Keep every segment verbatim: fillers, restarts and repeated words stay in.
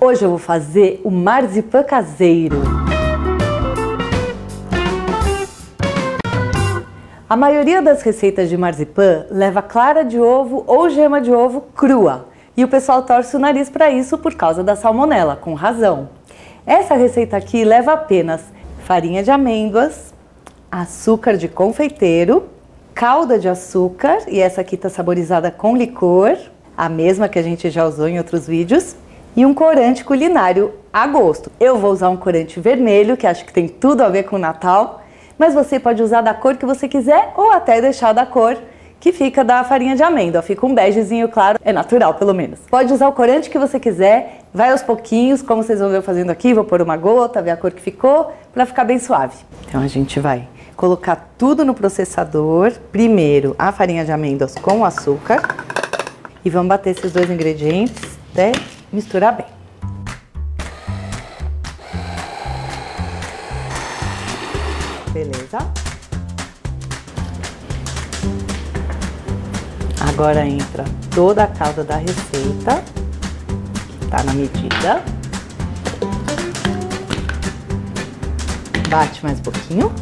Hoje eu vou fazer o marzipan caseiro. A maioria das receitas de marzipan leva clara de ovo ou gema de ovo crua. E o pessoal torce o nariz para isso por causa da salmonela, com razão. Essa receita aqui leva apenas farinha de amêndoas, açúcar de confeiteiro, calda de açúcar, e essa aqui está saborizada com licor, a mesma que a gente já usou em outros vídeos, e um corante culinário a gosto. Eu vou usar um corante vermelho, que acho que tem tudo a ver com o Natal, mas você pode usar da cor que você quiser ou até deixar da cor que fica da farinha de amêndoa. Fica um begezinho claro, é natural pelo menos. Pode usar o corante que você quiser, vai aos pouquinhos, como vocês vão ver eu fazendo aqui. Vou pôr uma gota, ver a cor que ficou, para ficar bem suave. Então a gente vai colocar tudo no processador. Primeiro a farinha de amêndoas com o açúcar. E vamos bater esses dois ingredientes até misturar bem. Beleza? Agora entra toda a calda da receita, tá na medida. Bate mais um pouquinho.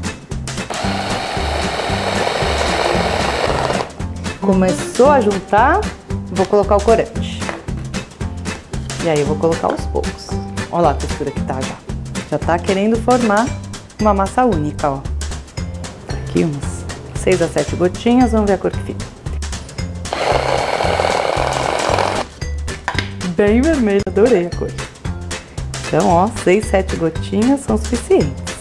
Começou a juntar, vou colocar o corante. E aí eu vou colocar aos poucos. Olha lá a textura que tá já. Já tá querendo formar uma massa única, ó. Aqui umas seis a sete gotinhas, vamos ver a cor que fica. Bem vermelho, adorei a cor. Então, ó, seis, sete gotinhas são suficientes.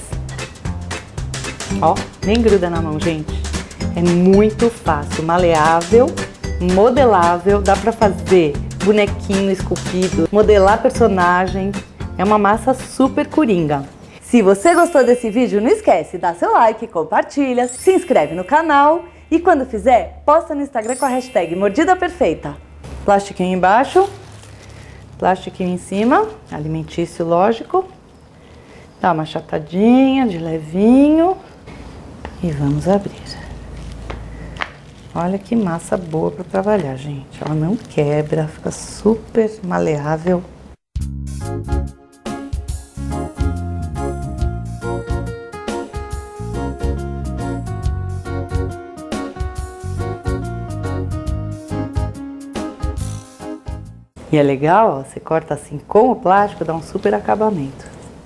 Ó, nem gruda na mão, gente. É muito fácil, maleável, modelável, dá pra fazer bonequinho esculpido, modelar personagem. É uma massa super coringa. Se você gostou desse vídeo, não esquece, dá seu like, compartilha, se inscreve no canal e quando fizer, posta no Instagram com a hashtag Mordida Perfeita. Plastiquinho embaixo, plastiquinho em cima, alimentício lógico. Dá uma achatadinha de levinho e vamos abrir. Olha que massa boa para trabalhar, gente. Ela não quebra, fica super maleável. E é legal, ó, você corta assim com o plástico, dá um super acabamento.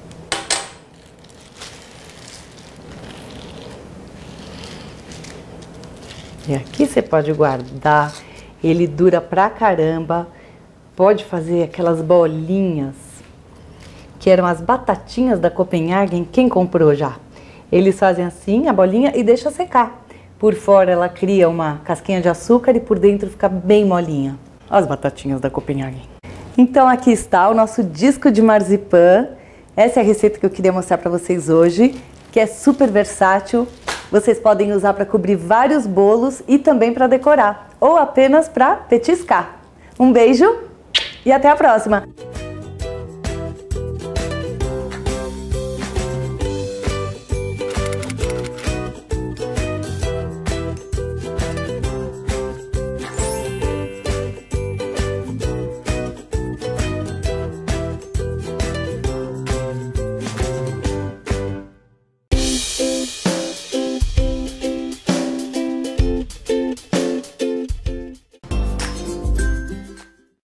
E aqui você pode guardar, ele dura pra caramba. Pode fazer aquelas bolinhas, que eram as batatinhas da Copenhagen, quem comprou já? Eles fazem assim, a bolinha, e deixa secar. Por fora ela cria uma casquinha de açúcar e por dentro fica bem molinha. As batatinhas da Copenhagen. Então aqui está o nosso disco de marzipan. Essa é a receita que eu queria mostrar para vocês hoje, que é super versátil. Vocês podem usar para cobrir vários bolos e também para decorar, ou apenas para petiscar. Um beijo e até a próxima!